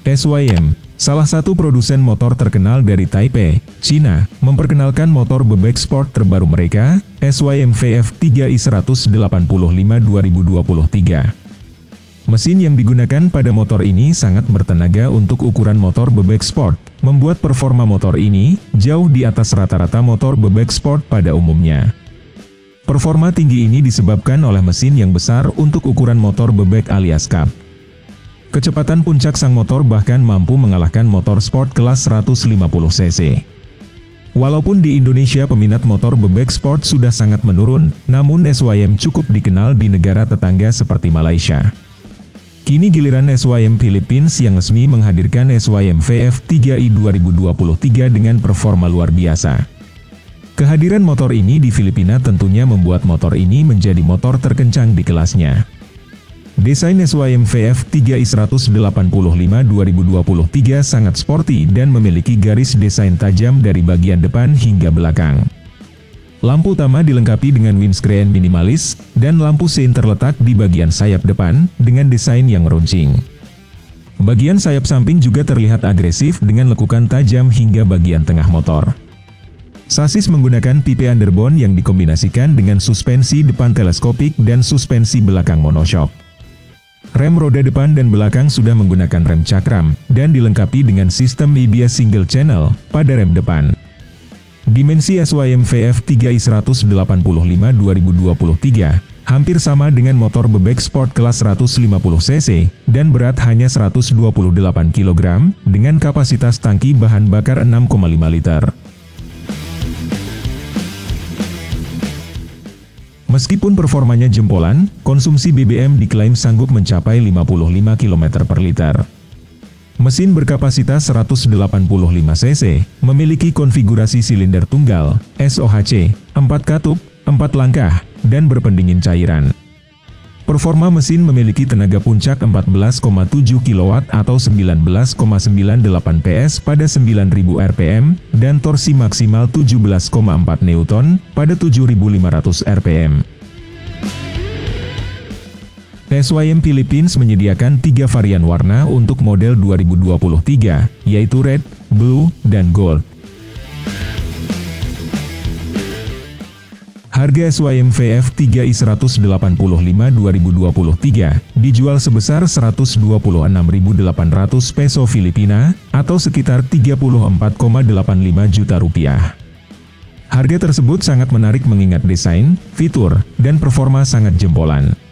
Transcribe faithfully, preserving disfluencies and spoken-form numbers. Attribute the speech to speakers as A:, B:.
A: S Y M, salah satu produsen motor terkenal dari Taipei, China, memperkenalkan motor bebek sport terbaru mereka, S Y M V F tiga i seratus delapan puluh lima dua ribu dua puluh tiga. Mesin yang digunakan pada motor ini sangat bertenaga untuk ukuran motor bebek sport, membuat performa motor ini jauh di atas rata-rata motor bebek sport pada umumnya. Performa tinggi ini disebabkan oleh mesin yang besar untuk ukuran motor bebek alias cup. Kecepatan puncak sang motor bahkan mampu mengalahkan motor sport kelas seratus lima puluh cc. Walaupun di Indonesia peminat motor bebek sport sudah sangat menurun, namun S Y M cukup dikenal di negara tetangga seperti Malaysia. Kini giliran S Y M Philippines yang resmi menghadirkan S Y M V F tiga i dua ribu dua puluh tiga dengan performa luar biasa. Kehadiran motor ini di Filipina tentunya membuat motor ini menjadi motor terkencang di kelasnya. Desain S Y M V F tiga i seratus delapan puluh lima dua ribu dua puluh tiga sangat sporty dan memiliki garis desain tajam dari bagian depan hingga belakang. Lampu utama dilengkapi dengan windscreen minimalis, dan lampu sein terletak di bagian sayap depan dengan desain yang runcing. Bagian sayap samping juga terlihat agresif dengan lekukan tajam hingga bagian tengah motor. Sasis menggunakan pipe underbone yang dikombinasikan dengan suspensi depan teleskopik dan suspensi belakang monoshock. Rem roda depan dan belakang sudah menggunakan rem cakram, dan dilengkapi dengan sistem A B S single channel pada rem depan. Dimensi S Y M V F tiga i seratus delapan puluh lima dua ribu dua puluh tiga hampir sama dengan motor bebek sport kelas seratus lima puluh cc, dan berat hanya seratus dua puluh delapan kilogram, dengan kapasitas tangki bahan bakar enam koma lima liter. Meskipun performanya jempolan, konsumsi B B M diklaim sanggup mencapai lima puluh lima kilometer per liter. Mesin berkapasitas seratus delapan puluh lima cc, memiliki konfigurasi silinder tunggal, S O H C, empat katup, empat langkah, dan berpendingin cairan. Performa mesin memiliki tenaga puncak empat belas koma tujuh kilowatt atau sembilan belas koma sembilan delapan P S pada sembilan ribu R P M dan torsi maksimal tujuh belas koma empat Newton pada tujuh ribu lima ratus R P M. S Y M Philippines menyediakan tiga varian warna untuk model dua ribu dua puluh tiga, yaitu red, blue, dan gold. Harga S Y M V F tiga i seratus delapan puluh lima dua ribu dua puluh tiga dijual sebesar seratus dua puluh enam ribu delapan ratus peso Filipina atau sekitar tiga puluh empat koma delapan lima juta rupiah. Harga tersebut sangat menarik mengingat desain, fitur, dan performa sangat jempolan.